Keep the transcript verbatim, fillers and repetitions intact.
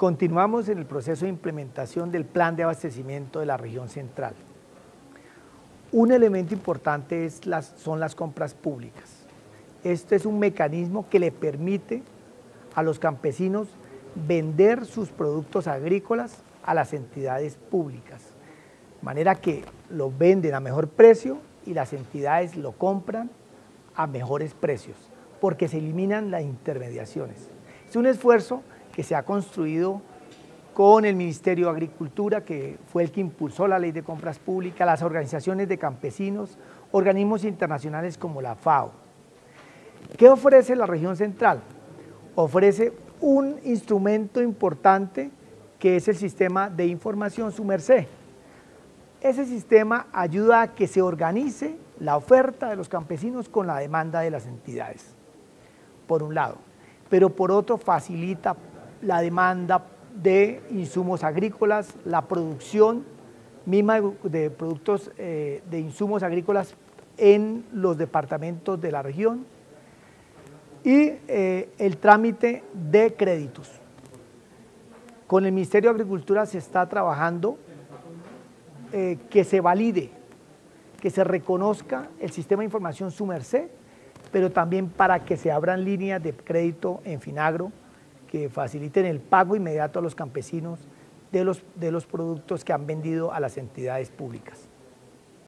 continuamos en el proceso de implementación del plan de abastecimiento de la región central. Un elemento importante es las, son las compras públicas. Este es un mecanismo que le permite a los campesinos vender sus productos agrícolas a las entidades públicas, de manera que lo venden a mejor precio y las entidades lo compran a mejores precios, porque se eliminan las intermediaciones. Es un esfuerzo que se ha construido con el Ministerio de Agricultura, que fue el que impulsó la Ley de Compras Públicas, las organizaciones de campesinos, organismos internacionales como la FAO. ¿Qué ofrece la región central? Ofrece un instrumento importante que es el sistema de información SUMERCE. Ese sistema ayuda a que se organice la oferta de los campesinos con la demanda de las entidades, por un lado, pero por otro facilita la demanda de insumos agrícolas, la producción misma de productos eh, de insumos agrícolas en los departamentos de la región y eh, el trámite de créditos. Con el Ministerio de Agricultura se está trabajando eh, que se valide, que se reconozca el sistema de información SUMERCE, pero también para que se abran líneas de crédito en Finagro que faciliten el pago inmediato a los campesinos de los, de los productos que han vendido a las entidades públicas.